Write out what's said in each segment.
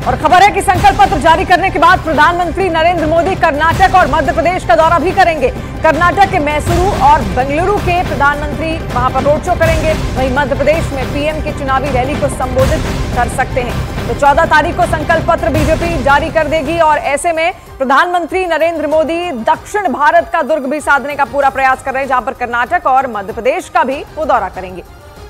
और खबर है कि संकल्प पत्र जारी करने के बाद प्रधानमंत्री नरेंद्र मोदी कर्नाटक और मध्य प्रदेश का दौरा भी करेंगे। कर्नाटक के मैसूरू और बेंगलुरु के प्रधानमंत्री वहां पर रोड शो करेंगे। वहीं मध्य प्रदेश में पीएम की चुनावी रैली को संबोधित कर सकते हैं। तो 14 तारीख को संकल्प पत्र बीजेपी जारी कर देगी और ऐसे में प्रधानमंत्री नरेंद्र मोदी दक्षिण भारत का दुर्ग भी साधने का पूरा प्रयास कर रहे हैं, जहां पर कर्नाटक और मध्य प्रदेश का भी वो दौरा करेंगे।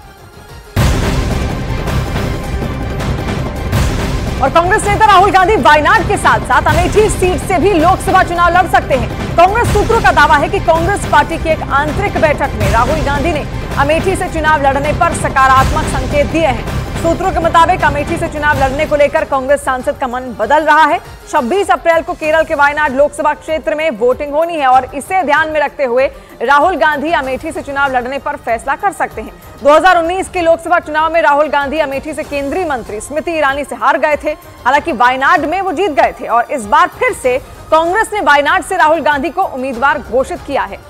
और कांग्रेस नेता राहुल गांधी वायनाड के साथ साथ अमेठी सीट से भी लोकसभा चुनाव लड़ सकते हैं। कांग्रेस सूत्रों का दावा है कि कांग्रेस पार्टी की एक आंतरिक बैठक में राहुल गांधी ने अमेठी से चुनाव लड़ने पर सकारात्मक संकेत दिए हैं। सूत्रों के मुताबिक अमेठी से चुनाव लड़ने को लेकर कांग्रेस सांसद का मन बदल रहा है। 26 अप्रैल को केरल के वायनाड लोकसभा क्षेत्र में वोटिंग होनी है और इसे ध्यान में रखते हुए राहुल गांधी अमेठी से चुनाव लड़ने पर फैसला कर सकते हैं। 2019 के लोकसभा चुनाव में राहुल गांधी अमेठी से केंद्रीय मंत्री स्मृति ईरानी से हार गए थे। हालांकि वायनाड में वो जीत गए थे और इस बार फिर से कांग्रेस ने वायनाड से राहुल गांधी को उम्मीदवार घोषित किया है।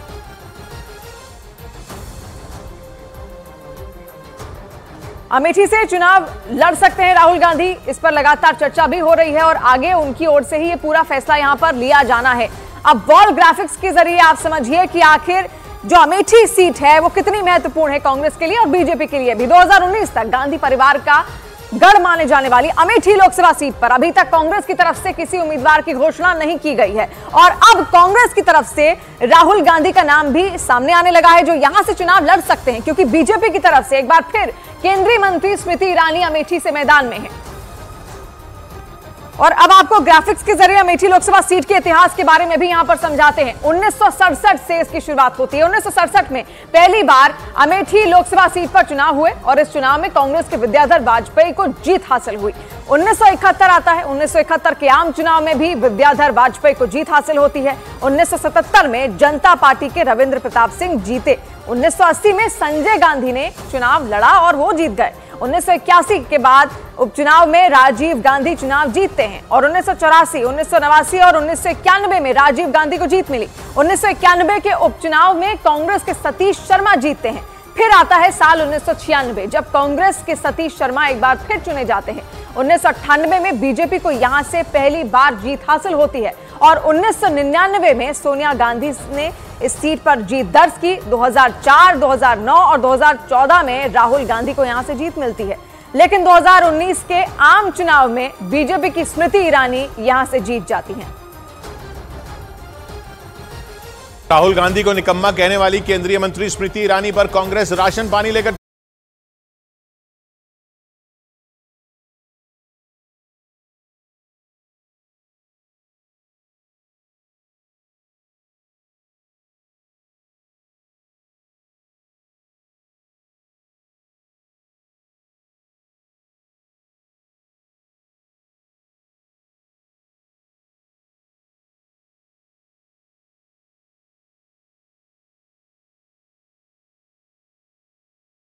अमेठी से चुनाव लड़ सकते हैं राहुल गांधी, इस पर लगातार चर्चा भी हो रही है और आगे उनकी ओर से ही ये पूरा फैसला यहां पर लिया जाना है। अब वॉल ग्राफिक्स के जरिए आप समझिए कि आखिर जो अमेठी सीट है वो कितनी महत्वपूर्ण है कांग्रेस के लिए और बीजेपी के लिए भी। 2019 तक गांधी परिवार का गढ़ माने जाने वाली अमेठी लोकसभा सीट पर अभी तक कांग्रेस की तरफ से किसी उम्मीदवार की घोषणा नहीं की गई है और अब कांग्रेस की तरफ से राहुल गांधी का नाम भी सामने आने लगा है, जो यहां से चुनाव लड़ सकते हैं, क्योंकि बीजेपी की तरफ से एक बार फिर केंद्रीय मंत्री स्मृति ईरानी अमेठी से मैदान में है। और अब आपको ग्राफिक्स के जरिए अमेठी लोकसभा सीट के इतिहास के बारे में भी यहां पर समझाते हैं। 1967 से इसकी शुरुआत होती है। 1967 में पहली बार अमेठी लोकसभा सीट पर चुनाव हुए और इस चुनाव में कांग्रेस के विद्याधर वाजपेयी को जीत हासिल हुई। 1971 आता है। 1971 के आम चुनाव में भी विद्याधर वाजपेयी को जीत हासिल होती है। 1977 में जनता पार्टी के रविंद्र प्रताप सिंह जीते। 1980 में संजय गांधी ने चुनाव लड़ा और वो जीत गए। 1981 के बाद उपचुनाव में राजीव गांधी चुनाव जीतते हैं और 1984, 1989 और 1991 में राजीव गांधी को जीत मिली। 1991 के उपचुनाव में कांग्रेस के सतीश शर्मा जीतते हैं। फिर आता है साल 1996, जब कांग्रेस के सतीश शर्मा एक बार फिर चुने जाते हैं। 1998 में बीजेपी को यहां से पहली बार जीत हासिल होती है और 1999 में सोनिया गांधी ने इस सीट पर जीत दर्ज की। 2004, 2009 और 2014 में राहुल गांधी को यहां से जीत मिलती है, लेकिन 2019 के आम चुनाव में बीजेपी की स्मृति ईरानी यहां से जीत जाती हैं। राहुल गांधी को निकम्मा कहने वाली केंद्रीय मंत्री स्मृति ईरानी पर कांग्रेस राशन पानी लेकर